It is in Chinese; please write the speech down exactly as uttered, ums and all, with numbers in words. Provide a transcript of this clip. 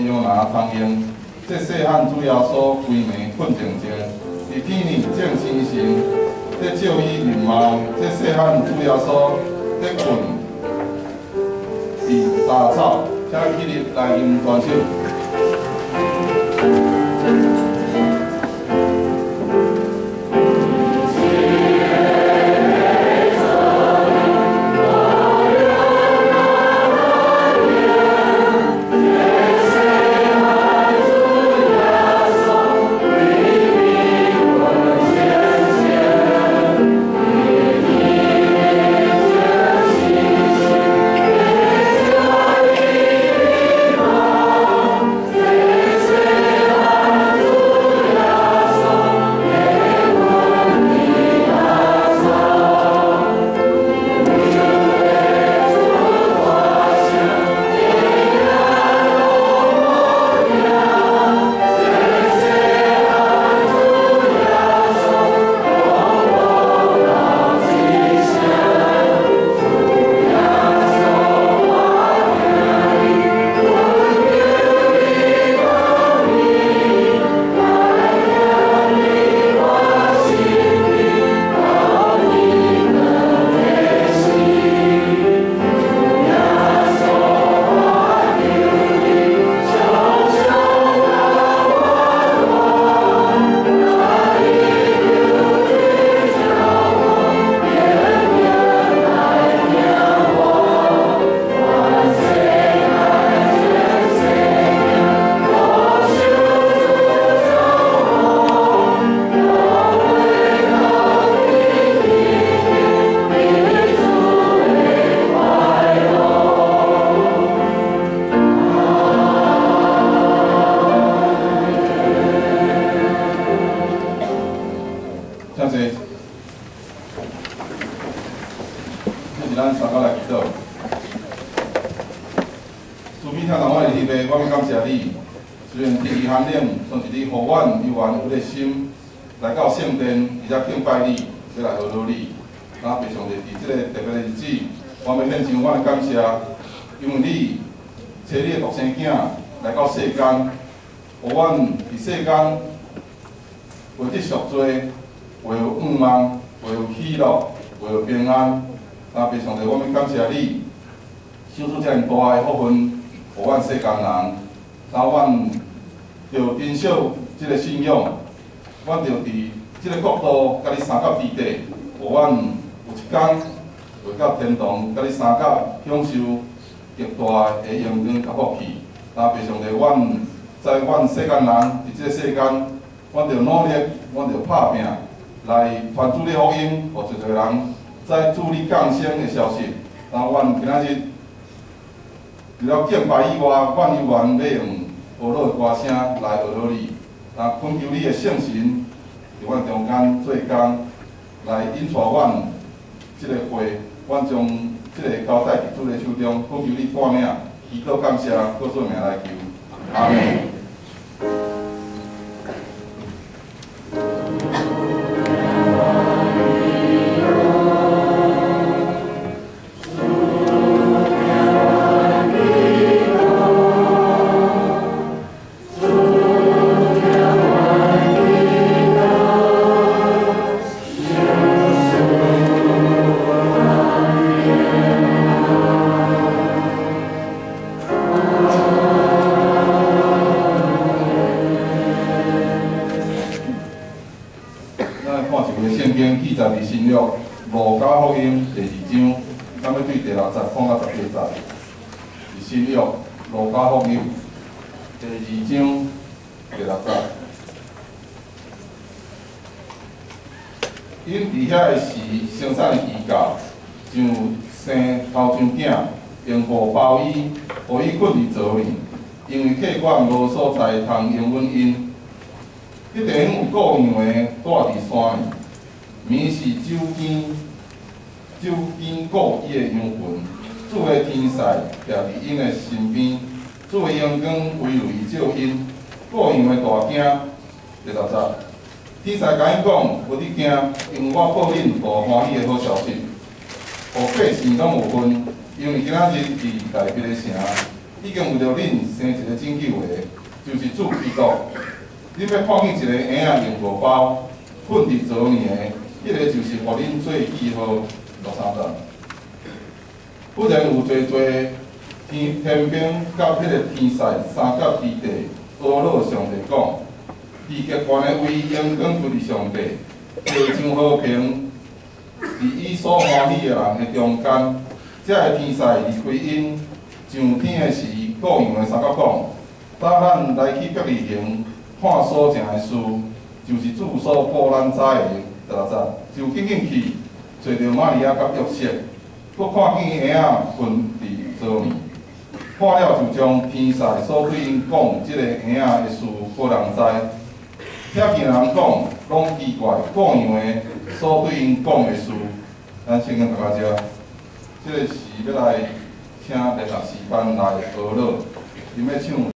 用拿通用，这细汉主耶稣规暝困静静，伫天年正清醒，这照伊面貌，这细汉主耶稣在困，是杂草，请起立来吟专首。 敬拜以外，阮依然要用学老的歌声来学老你。那恳求你的圣神伫阮中间做工，来引带阮即个会，阮将即个交代伫主的手中，恳求你带领，祈祷感谢，告诉名来求，阿门。 因伫遐个时生产期到，像生头像囝，用布包伊，互伊困伫座面。因为客馆无所在通用阮因，一定有各样的住伫山面，眠是酒间，酒间顾伊的阳魂。主的天使徛伫因的身边，主的阳光围绕伊照因，各样的大惊。第六十。 天使甲因讲，无你惊，因为我报恁大欢喜的好消息，互百姓拢有份。因为今仔日伫大别的城， 已经为着恁生一个拯救的，就是主基督。你要看见一个婴仔用无包，困伫昨年的，迄、那个就是互恁做记号六三十。不然有侪侪天天兵甲迄个天使三甲天地阿老上帝讲，地极观的威严光归伫上帝，地上和平，伫伊所欢喜的人的中间。这个天使离开因上天的时，各样的三甲讲，当咱来去伯利恒看所正的事，就是主所报咱知的十十，就紧紧去找着玛利亚甲约瑟，佫看见婴仔困伫桌面，看了就将天使所对因讲即个婴仔的事拨人知。听见人讲，拢奇怪各样的所对因讲的事，咱先跟大家遮。即个是要来请联合诗班来学乐，因要唱。